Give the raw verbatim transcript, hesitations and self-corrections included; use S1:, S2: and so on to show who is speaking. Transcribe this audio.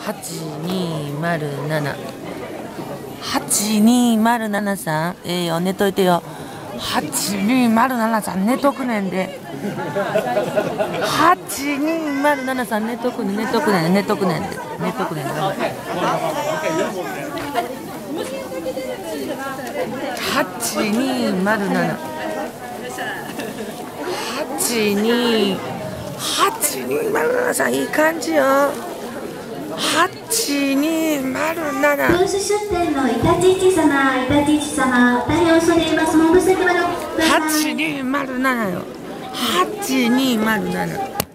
S1: はちにーまるなな。はちにーまるななさん、ええよ、寝といてよ。はちにーまるななさん、寝とくねんで。はちにーまるななさん、寝とくねん、寝とくねん、寝とくねんで。寝とくねん。はちにーまるなな。はちにー、はちにーまるななさん、いい感じよ。はちにーまるなな。
S2: ブース出店のイタチイチ様、イタチイチ様、大変恐れ入ります。もうブースでまだ。
S1: はちにーまるななよ。はちにーまるなな。